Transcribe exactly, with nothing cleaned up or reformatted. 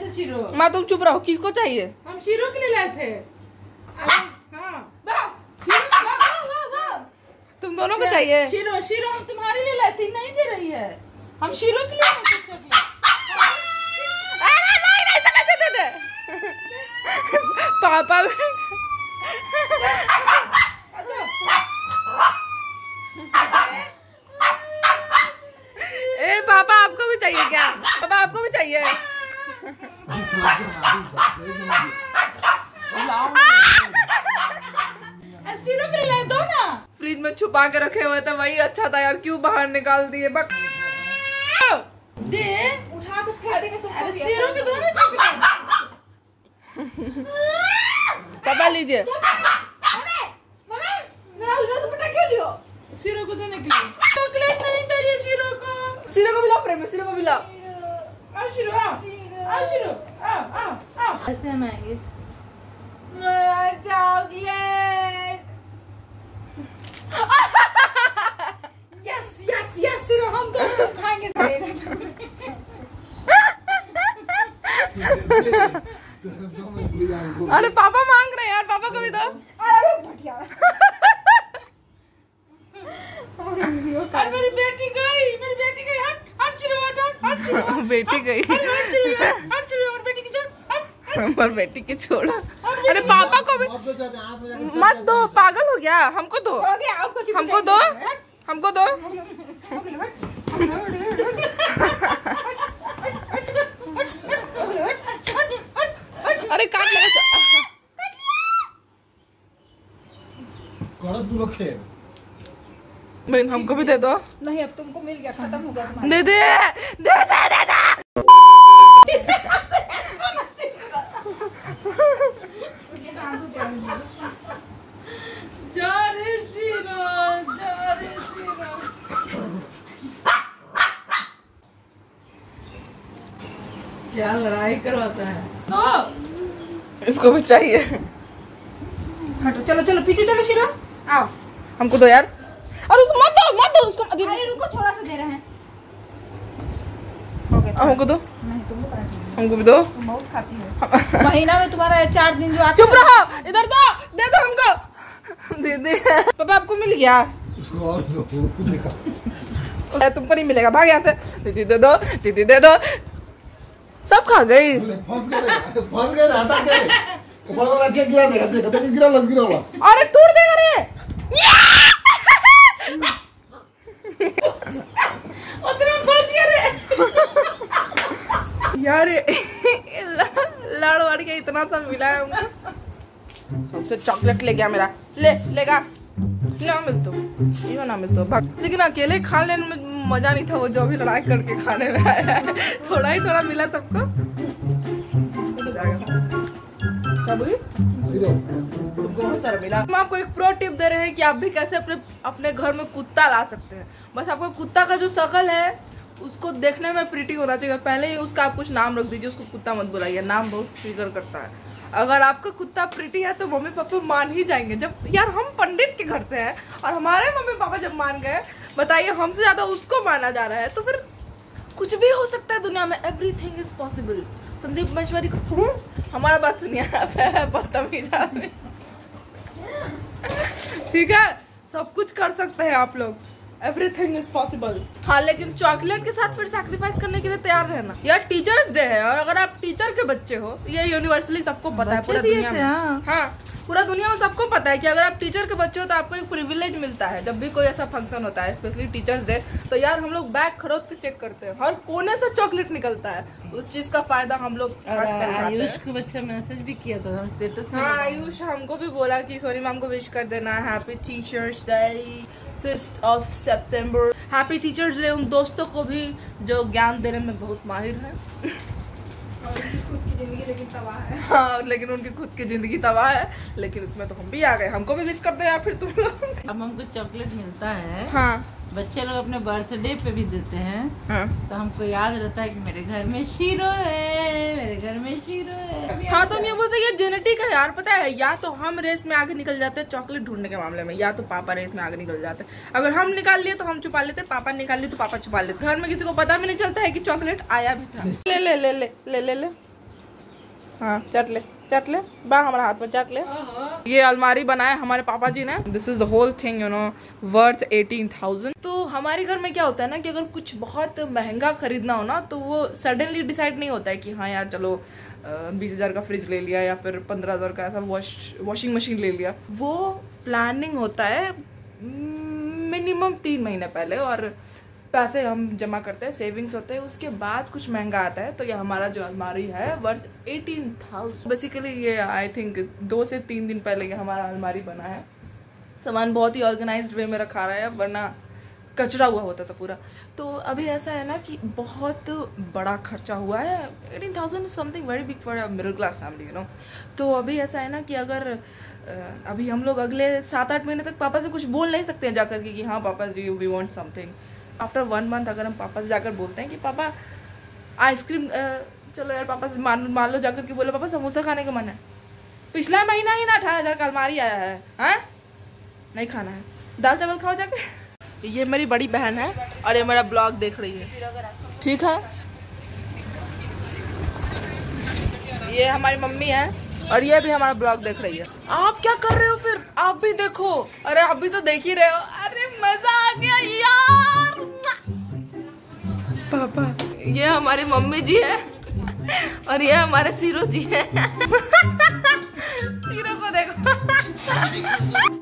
थे शीरो। माँ तुम चुप रहो, किसको चाहिए? हम शीरो के लिए लाए थे। तुम दोनों को चाहिए? शीरो शीरो हम तुम्हारे लिए लाए थे, नहीं दे रही है। हम शीरो के लिए पापा ए पापा आपको भी चाहिए क्या? पापा आपको भी चाहिए? शीरो के लिए दो ना। फ्रिज में छुपा के रखे हुए थे, वही अच्छा था यार, क्यों बाहर निकाल दिए? बक दे उठा के फेंक देंगे तुमको। शीरो के दो ना चॉकलेट। पापा लीजिए। शीरो को देने के लिए चॉकलेट नहीं दे रही शीरो को। शीरो को मिलाओ, फ्रेम में शीरो को मिलाओ। आओ शीरो, आओ आओ शीरो, आओ आओ आओ। ऐसे हम आएंगे। चॉकलेट। यस यस यस शीरो, हम तो खाएंगे। अरे पापा मांग रहे हैं यार, पापा को भी दो। अरे भटिया। मेरी बेटी गई, मेरी बेटी गई। हट हट शीरो, हट हट शीरो। बेटी गई। हट शीरो, हट शीरो, और बेटी की छोड़। और बेटी के छोड़ा। अरे पापा को भी मत दो, पागल हो गया। हमको दो, हमको दो, हमको दो। अरे काट लगा। बहन हमको भी दे दो। नहीं अब तुमको मिल गया, खत्म हो गया तुम्हारा। दे दे दे दे दे दे। जा रे शीरो, जा रे शीरो। क्या लड़ाई करवाता है? तो इसको भी चाहिए। हटो, चलो चलो पीछे चलो शीरो, आओ। हमको दो यार। अरे उसको मत दो, मत दो उसको। अरे रुको, थोड़ा सा दे रहे हैं। हमको दो। नहीं तुमको करा, हमको भी दो। तुम बहुत खाती हो। महीना में तुम्हारा चार दिन जो आता। चुप रहो, इधर दो, दे दो हमको। दे दे। पापा आपको मिल गया? उसको और दो, तुमको नहीं मिलेगा, भाग यहाँ से। दीदी दे दो, दीदी दे दो। सब खा गई। फंस गए, फंस गए, हटा गए। ऊपर वाला क्या गिरा देगा, देखा देखा गिरा लग गिरा वाला। अरे तोड़ देगा रे। उतना फंस गया रे। यार लड़ वड़ के इतना सा मिला है हमको। सबसे चॉकलेट ले गया मेरा। ले लेगा ना मिल तो यो ना मिल तो भाग। लेकिन अकेले खा लेने में मजा नहीं था, वो जो भी लड़ाई करके खाने में आया है। थोड़ा ही थोड़ा मिला सबको। बहुत सारा मिला। हम आपको एक प्रो टिप दे रहे हैं कि आप भी कैसे अपने अपने घर में कुत्ता ला सकते हैं। बस आपको कुत्ता का जो शक्ल है उसको देखने में प्रिटी होना चाहिए। पहले ही उसका आप कुछ नाम रख दीजिए, उसको कुत्ता मत बुलाइए, नाम बहुत ट्रिगर करता है। अगर आपका कुत्ता प्रिटी है तो मम्मी पापा मान ही जाएंगे। जब यार हम पंडित के घर से हैं और हमारे मम्मी पापा जब मान गए, बताइए हमसे ज्यादा उसको माना जा रहा है, तो फिर कुछ भी हो सकता है दुनिया में। Everything is possible. Sandeep Maheshwari को हमारा बात सुनिए, बदतमीज आदमी। ठीक है, सब कुछ कर सकते हैं आप लोग। Everything is possible. हाँ लेकिन चॉकलेट के साथ फिर सैक्रिफाइस करने के लिए तैयार रहना। यार टीचर्स डे है और अगर आप टीचर के बच्चे हो, ये यूनिवर्सली सबको पता है पूरा दुनिया में। हाँ पूरा दुनिया में सबको पता है कि अगर आप टीचर के बच्चे हो तो आपको एक प्रिविलेज मिलता है। जब भी कोई ऐसा फंक्शन होता है, स्पेशली टीचर्स डे, तो यार हम लोग बैग खरोद के चेक करते हैं, हर कोने से चॉकलेट निकलता है। उस चीज का फायदा हम लोग। आयुष को बच्चा मैसेज भी किया था, हम स्टेटस में। हाँ आयुष हमको भी बोला कि सोनी मैम को विश कर देना happy teachers day fifth of सितंबर। हैप्पी टीचर्स डे उन दोस्तों को भी जो ज्ञान देने में बहुत माहिर है। खुद की जिंदगी लेकिन तबाह है। हाँ लेकिन उनकी खुद की जिंदगी तबाह है, लेकिन उसमें तो हम भी आ गए। हमको भी विश कर दे यार फिर तुम लोग। अब हमको चॉकलेट मिलता है। हाँ बच्चे लोग अपने बर्थडे पे भी देते हैं। हाँ तो हमको याद रहता है कि मेरे घर में शीरो है, मेरे घर में शीरो है। हाँ तो हम ये बोलते हैं ये जेनेटिक है यार, पता है। या तो हम रेस में आगे निकल जाते हैं चॉकलेट ढूंढने के मामले में, या तो पापा रेस में आगे निकल जाते हैं। अगर हम निकाल लिए तो हम छुपा लेते, पापा निकाल लिए तो पापा छुपा लेते। घर में किसी को पता भी नहीं चलता है कि चॉकलेट आया भी था। ले ले ले ले ले ले ले हाँ चट ले चट ले बा हमारा हाथ में चट ले। ये अलमारी बनाया हमारे पापा जी ने। This is the whole thing you know worth eighteen thousand. तो हमारे घर में क्या होता है ना कि अगर कुछ बहुत महंगा खरीदना हो ना तो वो सडनली डिसाइड नहीं होता है कि हाँ यार चलो बीस हजार का फ्रिज ले लिया या फिर पंद्रह हजार का ऐसा वॉश वॉशिंग मशीन ले लिया। वो प्लानिंग होता है मिनिमम तीन महीने पहले और पैसे हम जमा करते हैं, सेविंग्स होते हैं, उसके बाद कुछ महंगा आता है। तो ये हमारा जो अलमारी है वर्थ एटीन थाउजेंड। बेसिकली ये आई थिंक दो से तीन दिन पहले ये हमारा अलमारी बना है। सामान बहुत ही ऑर्गेनाइज्ड वे में रखा रहा है, वरना कचरा हुआ होता था पूरा। तो अभी ऐसा है ना कि बहुत बड़ा खर्चा हुआ है। Eighteen thousand is something very big for a middle class family you know. तो अभी ऐसा है ना कि अगर अभी हम लोग अगले सात आठ महीने तक पापा से कुछ बोल नहीं सकते हैं जाकर के कि हाँ पापा ji we want something. After one month अगर हम पापा से जाकर बोलते हैं कि पापा आइसक्रीम, चलो यार पापा से मान मान लो जाकर के बोले पापा समोसा खाने का मन है, पिछला महीना ही ना अठारह हजार का अलमारी आया है, हाँ नहीं खाना है, दाल चावल खाओ जाके। ये मेरी बड़ी बहन है और ये मेरा ब्लॉग देख रही है, ठीक है। ये हमारी मम्मी है और ये भी हमारा ब्लॉग देख रही है। आप क्या कर रहे हो फिर? आप भी देखो। अरे आप भी तो देख ही रहे हो। अरे मजा आ गया यार। पापा, ये हमारी मम्मी जी है और ये हमारे सीरो जी है। सीरो को देखो।